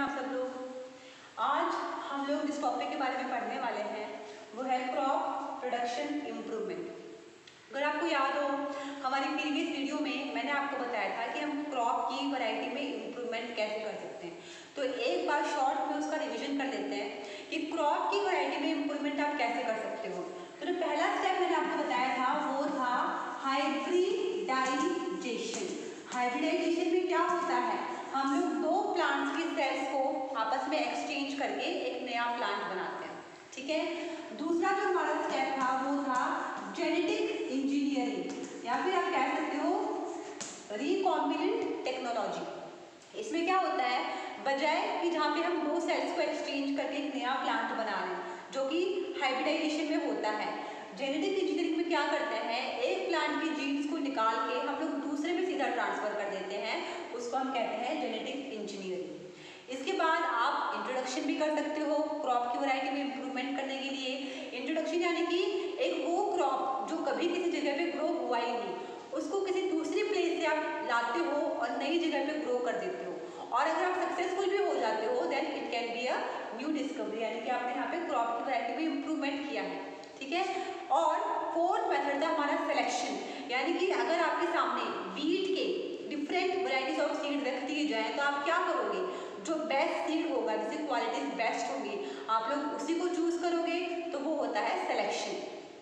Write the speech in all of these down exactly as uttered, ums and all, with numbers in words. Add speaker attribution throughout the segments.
Speaker 1: आप सब लोग। आज हम लोग जिस टॉपिक के बारे में पढ़ने वाले हैं वो है क्रॉप प्रोडक्शन इम्प्रूवमेंट। अगर आपको याद हो, हमारी प्रीवियस वीडियो में मैंने आपको बताया था कि हम क्रॉप की वैरायटी में इम्प्रूवमेंट कैसे कर सकते हैं। तो एक बार शॉर्ट में उसका रिवीजन कर लेते हैं कि क्रॉप की वैरायटी में इम्प्रूवमेंट आप कैसे कर सकते हो। तो जो पहला स्टेप मैंने आपको बताया था वो था हाइब्रिडाइजेशन। हाइब्रिडाइजेशन में क्या होता है, हम लोग दो प्लांट्स की सेल्स को आपस में एक्सचेंज करके एक नया प्लांट बनाते हैं, ठीक है। दूसरा जो हमारा स्टेप था वो था जेनेटिक इंजीनियरिंग या फिर आप कह सकते हो रिकॉम्बिनेंट टेक्नोलॉजी। इसमें क्या होता है, बजाय कि जहाँ पे हम दो सेल्स को एक्सचेंज करके एक नया प्लांट बना रहे हैं जो कि हाइब्रिडाइजेशन में होता है, जेनेटिक इंजीनियरिंग में क्या करते हैं, एक प्लांट की जीन्स को निकाल के हम लोग दूसरे में सीधा ट्रांसफर कर देते हैं, उसको हम कहते हैं जेनेटिक इंजीनियरिंग। इसके बाद आप इंट्रोडक्शन भी कर सकते हो क्रॉप की वैरायटी में इम्प्रूवमेंट करने के लिए। इंट्रोडक्शन यानी कि एक वो क्रॉप जो कभी किसी जगह पे ग्रो हुआ ही नहीं, उसको किसी दूसरी प्लेस से आप लाते हो और नई जगह पे ग्रो कर देते हो, और अगर आप सक्सेसफुल भी हो जाते हो then it can be a new discovery, यानी कि आपने यहाँ पे क्रॉप की वैरायटी में इम्प्रूवमेंट किया है, ठीक है। और फोर्थ मेथड था हमारा सिलेक्शन, यानी कि अगर आपके सामने वीट के डिफरेंट वैरायटीज ऑफ सीड रख दिए जाए तो आप क्या करोगे, जो बेस्ट सीड होगा जिसकी क्वालिटीज बेस्ट होंगी आप लोग उसी को चूज करोगे, तो वो होता है selection.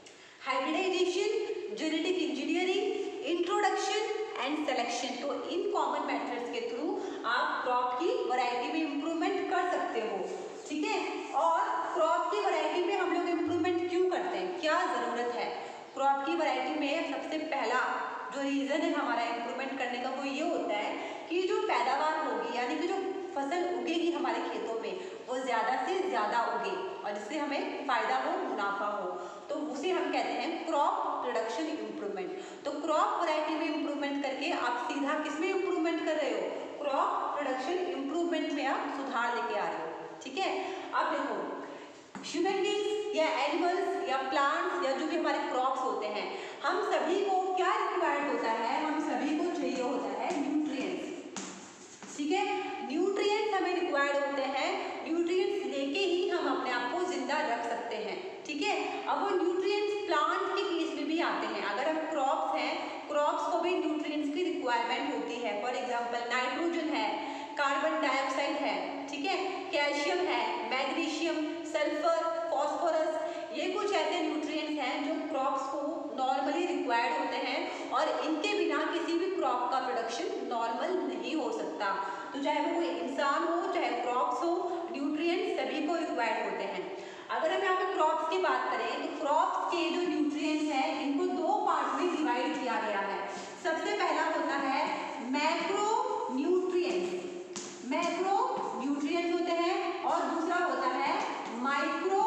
Speaker 1: Hybridization, genetic engineering, introduction and selection, तो इन कॉमन मेथड्स के थ्रू आप क्रॉप की वैरायटी में इम्प्रूवमेंट कर सकते हो, ठीक है। और क्रॉप की वैरायटी में हम लोग इम्प्रूवमेंट क्यों करते हैं, क्या जरूरत है क्रॉप की वैरायटी में। सबसे पहला जो रीजन है हमारा इम्प्रूवमेंट करने का वो ये होता है कि जो पैदावार होगी, यानी कि जो फसल उगेगी हमारे खेतों में वो ज़्यादा से ज़्यादा उगे और जिससे हमें फायदा हो, मुनाफा हो, तो उसे हम कहते हैं क्रॉप प्रोडक्शन इम्प्रूवमेंट। तो क्रॉप वैरायटी में इम्प्रूवमेंट करके आप सीधा किस में इम्प्रूवमेंट कर रहे हो, क्रॉप प्रोडक्शन इम्प्रूवमेंट में आप सुधार लेके आ रहे हो, ठीक है। अब देखो, ह्यूमन बींग्स या एनिमल्स या प्लांट्स या जो भी हमारे क्रॉप्स होते हैं, हम सभी को क्या रिक्वायर्ड होता है, हम सभी को चाहिए होता है न्यूट्रिएंट्स, ठीक है। न्यूट्रिएंट्स हमें रिक्वायर्ड होते हैं, न्यूट्रिएंट्स लेके ही हम अपने आप को जिंदा रख सकते हैं, ठीक है। अब वो न्यूट्रिएंट्स प्लांट के केस में भी आते हैं, अगर हम क्रॉप्स हैं, क्रॉप्स को भी न्यूट्रिएंट्स की रिक्वायरमेंट होती है। फॉर एग्जांपल नाइट्रोजन है, कार्बन डाइऑक्साइड है, ठीक है, कैल्शियम है, मैग्नीशियम, सल्फर, फास्फोरस, ये कुछ ऐसे न्यूट्रिएंट्स हैं जो क्रॉप्स को नॉर्मली रिक्वायर्ड होते हैं और इनके बिना किसी भी क्रॉप का प्रोडक्शन नॉर्मल नहीं हो सकता। तो चाहे वो कोई इंसान हो, चाहे क्रॉप्स हो, न्यूट्रिएंट्स सभी को रिक्वायर्ड होते हैं। अगर हम यहाँ पे क्रॉप्स की बात करें तो क्रॉप्स के जो न्यूट्रिएंट्स हैं इनको दो पार्ट में डिवाइड किया गया है। सबसे पहला होता है मैक्रो न्यूट्रिएंट्स, मैक्रो न्यूट्रिएंट्स होते हैं, और दूसरा होता है माइक्रो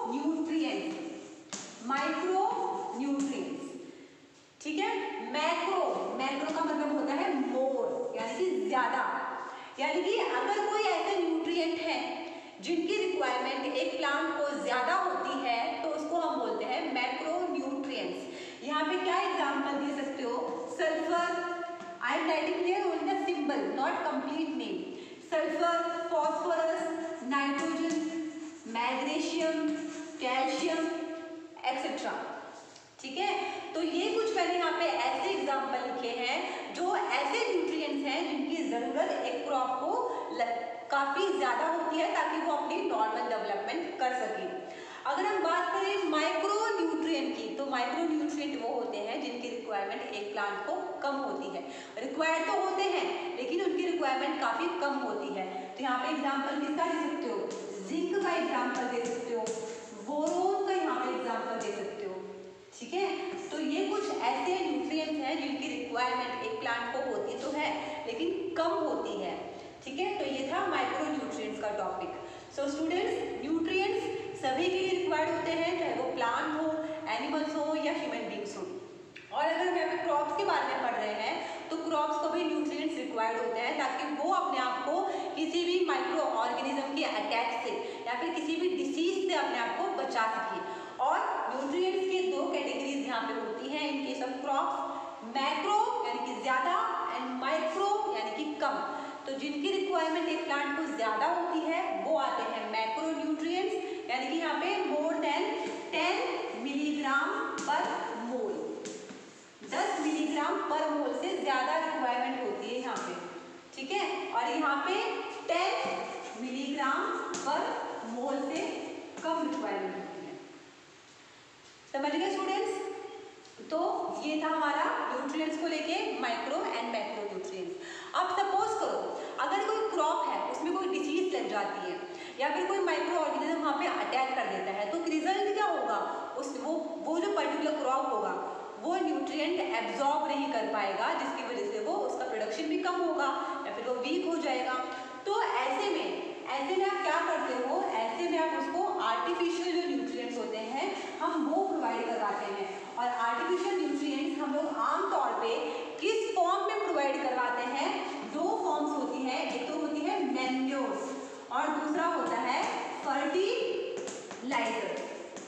Speaker 1: न्यूट्रिएंट्स, माइक्रो न्यूट्रिएंट्स, ठीक है। मैक्रो, मैक्रो का मतलब होता है मोर, यानी कि ज्यादा, यानी कि अगर कोई ऐसे न्यूट्रिएंट है जिनकी रिक्वायरमेंट एक प्लांट को ज्यादा होती है तो उसको हम बोलते हैं मैक्रो न्यूट्रिएंट्स। यहाँ पे क्या एग्जांपल दे सकते हो, sulphur, I am writing here only the symbol not complete name, sulphur, phosphorus, nitrogen, magnesium, calcium etcetera, ठीक है। तो ये कुछ मैंने यहाँ पे ऐसे एग्जांपल लिखे हैं जो ऐसे न्यूट्रिएंट्स हैं जिनकी जरूरत एक क्रॉप को काफी ज्यादा होती है ताकि वो अपनी नॉर्मल डेवलपमेंट कर सके। अगर हम बात करें माइक्रो न्यूट्रिएंट की, तो माइक्रो न्यूट्रिएंट वो होते हैं जिनकी रिक्वायरमेंट एक प्लांट को कम होती है, रिक्वायर्ड तो होते हैं लेकिन उनकी रिक्वायरमेंट काफी कम होती है। तो यहाँ पे एग्जाम्पल किसका दे सकते हो, जिंक का एग्जाम्पल दे सकते हो, बोरोन का यहाँ पे एग्जाम्पल दे सकते हो, ठीक है। तो ये कुछ ऐसे न्यूट्रिएंट्स हैं जिनकी रिक्वायरमेंट एक प्लांट को होती तो है लेकिन कम होती है, ठीक है। तो ये था माइक्रो न्यूट्रिएंट्स का टॉपिक। सो स्टूडेंट्स, न्यूट्रिएंट्स सभी के लिए रिक्वायर्ड होते हैं, चाहे वो प्लांट हो, एनिमल्स हो या ह्यूमन बींग्स हो। और अगर हम यहाँ पे क्रॉप्स के बारे में पढ़ रहे हैं तो क्रॉप्स को भी न्यूट्रिएंट्स रिक्वायर्ड होते हैं ताकि वो अपने आप को किसी भी माइक्रो ऑर्गेनिज्म के अटैक से या फिर किसी भी डिसीज से अपने आप को बचा सके। और न्यूट्रिएंट्स की दो कैटेगरीज यहाँ पे होती हैं in case of crops, macro यानी कि ज्यादा एंड माइक्रो यानी कि कम। तो जिनकी रिक्वायरमेंट एक प्लांट को ज़्यादा होती है वो आते हैं मैक्रो न्यूट्रिएंट्स, यानी कि यहाँ पे मोर देन टेन मिलीग्राम पर मोल, दस मिलीग्राम पर मोल से ज़्यादा रिक्वायरमेंट होती है यहाँ पे, ठीक है। और यहाँ पे टेन मिलीग्राम पर मोल से कम रिक्वायरमेंट होती है। समझ गए स्टूडेंट्स? तो ये था हमारा न्यूट्रिएंट्स को लेके माइक्रो एंड मैक्रो न्यूट्रिएंट्स। अब सपोज करो अगर कोई क्रॉप है उसमें कोई डिसीज लग जाती है या फिर कोई माइक्रो ऑर्गेनिज्म वहाँ पे अटैक कर देता है, तो रिजल्ट क्या होगा? उस वो वो जो पर्टिकुलर क्रॉप होगा वो न्यूट्रिएंट एब्जॉर्ब नहीं कर पाएगा, जिसकी वजह से वो उसका प्रोडक्शन भी कम होगा या फिर वो वीक हो जाएगा। तो ऐसे में ऐसे में आप क्या करते हो, ऐसे में आप उसको आर्टिफिशियल जो न्यूट्रिएंट्स होते हैं हम वो प्रोवाइड करवाते हैं। और आर्टिफिशियल न्यूट्रिएंट्स हम लोग आमतौर पे किस फॉर्म में प्रोवाइड करवाते हैं? दो फॉर्म्स होती है, एक तो होती है मैन्योर्स और दूसरा होता है फर्टिलाइजर।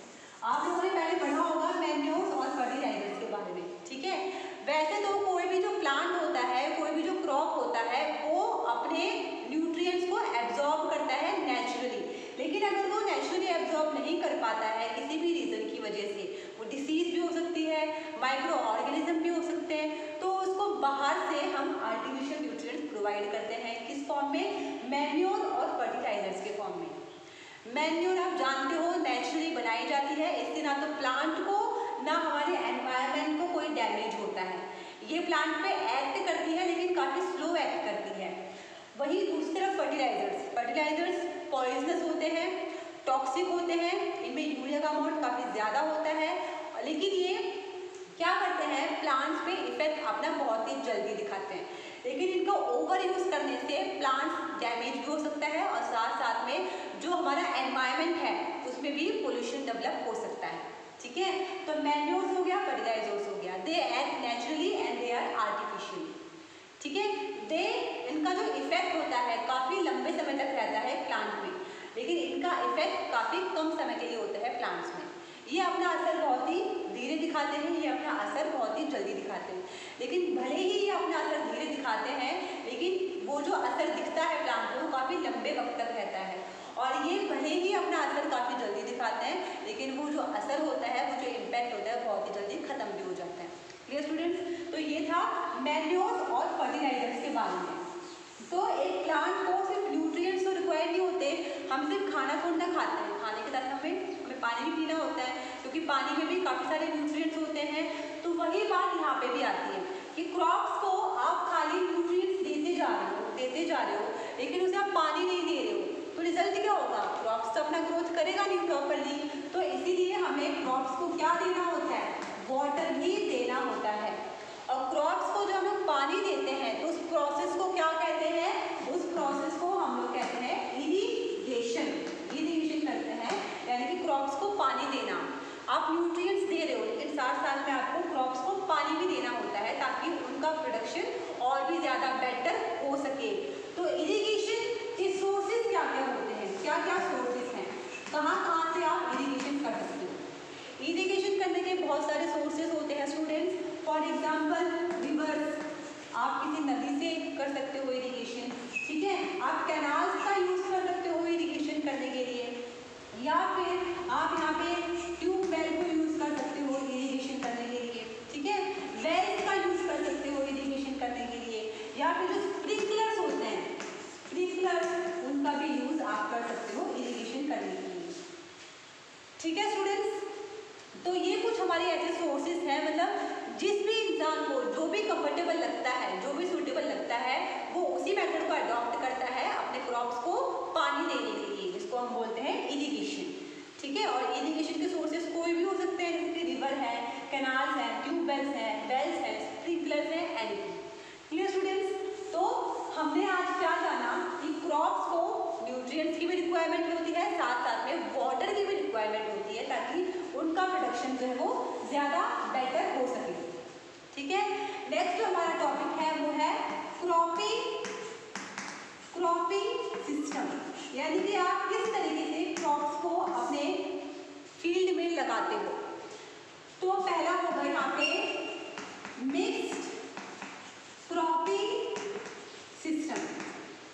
Speaker 1: आप लोगों ने पहले पढ़ा होगा मैन्योर्स और फर्टिलाइजर्स के बारे में, ठीक है। वैसे तो कोई भी जो प्लांट होता है, कोई भी जो क्रॉप होता है वो अपने न्यूट्रिएंट्स को एब्जॉर्ब करता है नेचुरली, लेकिन अगर वो नेचुरली एब्जॉर्ब नहीं कर पाता है किसी भी रीजन की वजह से, वो डिसीज भी हो सकती है, माइक्रो ऑर्गेनिज्म भी हो सकते हैं, तो उसको बाहर से हम आर्टिफिशियल न्यूट्रिएंट्स प्रोवाइड करते हैं। किस फॉर्म में? मैन्योर और फर्टिलाइजर्स के फॉर्म में। मैन्योर आप जानते हो नेचुरली बनाई जाती है, इससे ना तो प्लांट को ना हमारे एनवायरनमेंट को कोई डैमेज होता है। ये प्लांट पे एक्ट करती है लेकिन काफ़ी स्लो एक्ट करती है। वहीं दूसरी तरफ फर्टिलाइजर्स फर्टिलाइजर्स पॉइजनस होते हैं, टॉक्सिक होते हैं, इनमें यूरिया का अमाउंट काफ़ी ज़्यादा होता है, लेकिन ये क्या करते हैं? प्लांट्स पे इफेक्ट अपना बहुत ही जल्दी दिखाते हैं, लेकिन इनका ओवर यूज़ करने से प्लांट्स डैमेज भी हो सकता है और साथ साथ में जो हमारा एनवायरनमेंट है उसमें भी पोल्यूशन डेवलप हो सकता है, ठीक है। तो मैन्योर्स हो गया, फर्टिलाइजर्स हो गया, they act naturally and they are artificial, ठीक है। दे इनका जो इफेक्ट होता है काफ़ी लंबे समय तक रहता है प्लांट में, लेकिन इनका इफेक्ट काफ़ी कम समय के लिए होता है प्लांट्स में। ये अपना असर बहुत ही धीरे दिखाते हैं, ये अपना असर बहुत ही जल्दी दिखाते हैं, लेकिन भले ही ये अपना असर धीरे दिखाते हैं लेकिन वो जो असर दिखता है प्लांट को वो काफ़ी लंबे वक्त तक रहता है। और ये भले ही अपना असर काफ़ी जल्दी दिखाते हैं लेकिन वो जो असर होता है, वो जो इम्पैक्ट होता है बहुत ही जल्दी खत्म भी हो जाता है। Clear students? तो ये था मैन्योर्स और फर्टिलाइजर्स के बारे में। तो एक प्लांट को सिर्फ न्यूट्रिएंट्स तो रिक्वायर्ड नहीं होते, हम सिर्फ खाना थोड़ा ना खाते हैं, खाने के साथ हमें हमें पानी भी पीना होता है, क्योंकि पानी में भी काफ़ी सारे न्यूट्रिएंट्स होते हैं। तो वही बात यहाँ पे भी आती है कि क्रॉप्स को आप खाली न्यूट्रिएंट्स देते जा रहे हो देते जा रहे हो लेकिन उसे आप पानी नहीं दे रहे हो, तो रिजल्ट क्या होगा? क्रॉप्स तो अपना ग्रोथ करेगा नहीं प्रॉपरली। तो इसीलिए हमें क्रॉप्स को क्या देना होता है? वाटर ही देना होता है। और क्रॉप्स को जब हम लोग पानी देते हैं तो उस प्रोसेस को क्या कहते हैं? उस प्रोसेस को हम लोग कहते हैं इरिगेशन। इरिगेशन करते हैं यानी कि क्रॉप्स को पानी देना। आप न्यूट्रिएंट्स दे रहे हो लेकिन साथ साथ में आपको क्रॉप्स को पानी भी देना होता है ताकि उनका प्रोडक्शन और भी ज़्यादा बेटर हो सके। तो इरिगेशन के सोर्सेज क्या क्या होते हैं? क्या क्या सोर्सेज हैं? कहाँ कहाँ से आप इरिगेशन कर सकते हो? इरिगेशन करने के बहुत सारे सोर्सेज होते हैं स्टूडेंट्स। फॉर एग्जाम्पल रिवर्स, आप किसी नदी से कर सकते हो इरिगेशन, ठीक है। आप कैनाल्स का यूज़ कर सकते हो इरिगेशन करने के लिए, या फिर आप यहाँ पे ट्यूबवेल को यूज़ कर सकते हो इरिगेशन करने के लिए, ठीक है। वेल्स का यूज़ कर सकते हो इरिगेशन करने के लिए, या फिर जो स्प्रिंकलर्स होते हैं स्प्रिंकलर्स उनका भी यूज़ आप कर सकते हो इरिगेशन करने के लिए, ठीक है स्टूडेंट्स। तो ये कुछ हमारे ऐसे सोर्सेज हैं, मतलब जिस भी इंसान को जो भी कंफर्टेबल लगता है, जो भी सूटेबल लगता है, वो उसी मेथड को अडॉप्ट करता है अपने क्रॉप्स को पानी देने के लिए, जिसको हम बोलते हैं इरिगेशन, ठीक है। और इरिगेशन के सोर्सेज कोई भी हो सकते हैं, जैसे कि रिवर है, कैनाल्स हैं, ट्यूबवेल्स हैं, वेल्स हैं, स्प्रिंकलर्स हैं, एनीथिंग। Clear students? तो हमने आज क्या जाना कि क्रॉप्स को न्यूट्रिएंट्स की भी रिक्वायरमेंट होती है, साथ साथ में वाटर की भी रिक्वायरमेंट होती है ताकि उनका प्रोडक्शन जो है वो ज़्यादा बेटर हो सके, ठीक है। नेक्स्ट जो हमारा टॉपिक है वो है क्रॉपिंग क्रॉपिंग सिस्टम, यानी कि आप किस तरीके से क्रॉप्स को अपने फील्ड में लगाते हो। तो पहला होगा यहाँ पे मिक्स्ड क्रॉपिंग सिस्टम।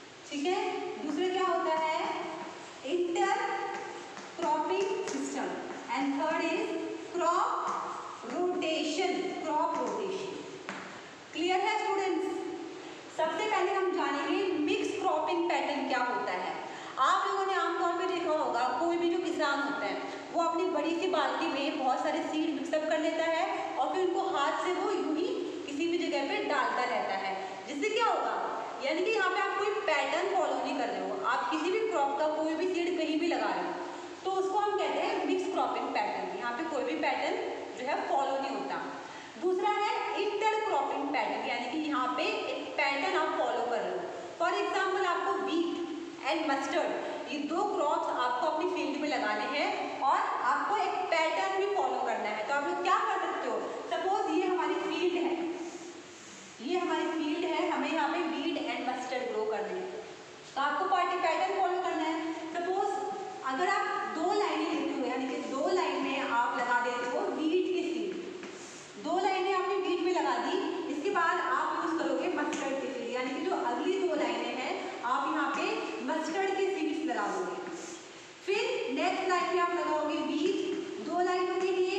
Speaker 1: किसान होता है वो अपनी बड़ी सी बाल्टी में बहुत सारे सीड मिक्सअप कर लेता है और फिर उनको हाथ से वो यूं ही किसी भी जगह पे डालता रहता है, जिससे क्या होगा, यानी कि यहाँ पे आप कोई पैटर्न फॉलो नहीं कर रहे हो, आप किसी भी क्रॉप का कोई भी सीड कहीं भी लगा रहे हो तो उसको हम कहते हैं मिक्स क्रॉपिंग पैटर्न। यहाँ पे कोई भी पैटर्न जो है फॉलो नहीं होता। दूसरा है इंटर क्रॉपिंग पैटर्न, यानी कि यहाँ पे एक पैटर्न आप फॉलो कर रहे हो। फॉर एग्जाम्पल आपको व्हीट एंड मस्टर्ड ये दो क्रॉप्स आपको अपनी फील्ड में लगाने हैं और आपको एक पैटर्न भी फॉलो करना है। तो आप लोग क्या कर सकते हो, सपोज ये हमारी फील्ड है, ये हमारी फील्ड है, हमें यहाँ पे व्हीट एंड मस्टर्ड ग्रो करने हैं तो आपको पार्टी पैटर्न फॉलो करना है। सपोज अगर आप दो लाइनें लेते हो, यानी कि दो लाइन में आप लगा देते हो व्हीट की सीड, दो लाइनें आपने व्हीट में लगा दी, इसके बाद आप यूज करोगे मस्टर्ड की सीड, यानी कि जो अगली दो लाइनें हैं आप यहाँ पे मस्टर्ड की सीड्स लगा दोगे। फिर नेक्स्ट लाइन में आप लगाओगे व्हीट, दो लाइनों के लिए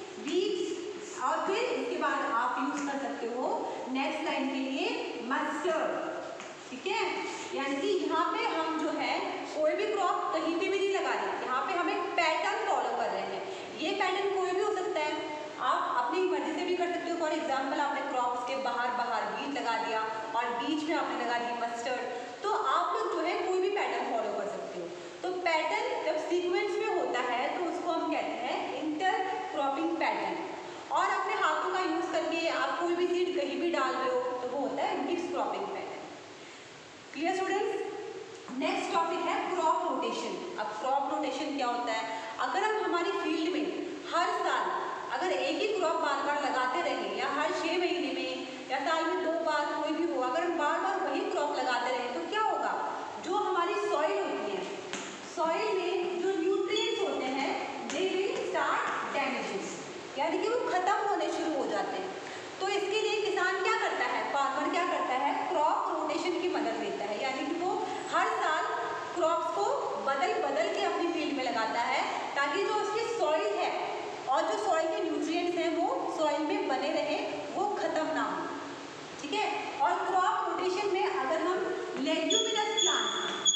Speaker 1: व्हीट, और फिर इसके बाद आप यूज कर सकते हो नेक्स्ट लाइन के लिए मस्टर्ड, ठीक है। यानी कि यहाँ पे हम जो है कोई भी क्रॉप कहीं पे भी नहीं लगा रहे, यहाँ पे हम एक पैटर्न फॉलो कर रहे हैं। ये पैटर्न कोई भी हो सकता है, आप अपनी मर्जी से भी कर सकते हो। फॉर एग्जाम्पल आपने क्रॉप्स के बाहर बाहर बीज लगा दिया और बीच में आपने लगा दी मस्टर्ड, तो आप लोग जो है कोई भी पैटर्न फॉलो कर सकते हो। तो पैटर्न जब सीक्वेंस में होता है तो उसको हम कहते हैं इंटर क्रॉपिंग पैटर्न। और अपने हाथों का यूज करके आप कोई भी सीड कहीं भी डाल रहे हो तो वो होता है mix cropping pattern. Clear students? Next topic है क्रॉप रोटेशन। अब क्रॉप रोटेशन क्या होता है, अगर हम हमारी फील्ड में हर साल अगर एक ही क्रॉप बार बार लगाते रहें या हर छः महीने में या साल में दो बार कोई भी हो, अगर हम बार बार वही क्रॉप लगाते रहें तो क्या होगा, जो हमारी सॉइल होती है, सॉइल में जो न्यूट्रिएंट्स होते हैं दे विल स्टार्ट डैमेजिंग, यानी कि वो खत्म होने शुरू हो जाते हैं। तो इसके लिए किसान क्या करता है, फार्मर क्या करता है, क्रॉप रोटेशन की मदद लेता है, यानी कि वो हर साल क्रॉप्स को बदल बदल के अपनी फील्ड में लगाता है ताकि जो उसकी सॉइल है और जो सॉइल के न्यूट्रिएंट्स हैं वो सॉइल में बने रहे, वो खत्म ना हो, ठीक है। और क्रॉप रोटेशन में अगर हम लेग्यूमिनस प्लांट,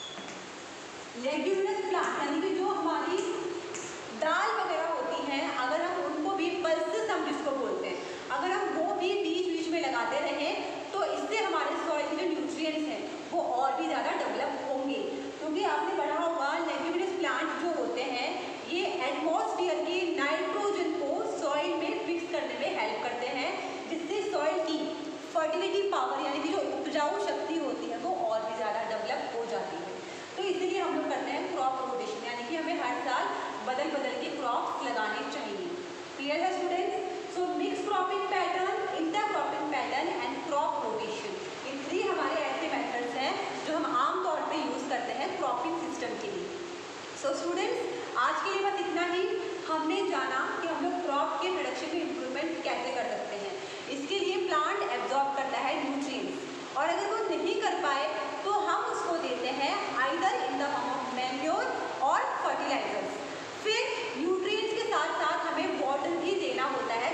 Speaker 1: लेग्यूमिनस प्लांट यानी कि जो हमारी दाल वगैरह होती हैं, अगर हम उनको भी पल्सेस हम जिसको बोलते हैं, अगर हम वो भी बीच बीच में लगाते रहें तो इससे हमारे सॉइल के जो न्यूट्रिएंट्स हैं वो और भी ज़्यादा डेवलप होंगे। क्योंकि आपने पढ़ा होगा लेग्यूमिनस प्लांट जो होते हैं ये एटमॉस्फेयर के नाइट्रोजन को सॉइल में फिक्स करने में हेल्प करते हैं, जिससे सॉइल की फर्टिलिटी पावर यानी कि जो उपजाऊ शक्ति होती है वो और भी ज़्यादा डेवलप हो जाती है। तो इसलिए हम लोग करते हैं क्रॉप रोटेशन, यानी कि हमें हर साल बदल बदल के क्रॉप लगाने चाहिए। क्लियर है students? So mix cropping pattern, inter cropping pattern and crop rotation, ये थ्री हमारे ऐसे मेथड्स हैं जो हम आमतौर पे यूज़ करते हैं क्रॉपिंग सिस्टम के लिए। सो स्टूडेंट्स आज के लिए बस इतना ही। हमने जाना कि हम लोग क्रॉप के प्रोडक्शन में इम्प्रूवमेंट कैसे कर सकते हैं। इसके लिए प्लांट एब्जॉर्ब करता है न्यूट्रिएंट्स, और अगर वो नहीं कर पाए तो हम उसको देते हैं either in the form of manure और फर्टिलाइजर्स। फिर न्यूट्रिएंट्स के साथ साथ हमें वाटर भी देना होता है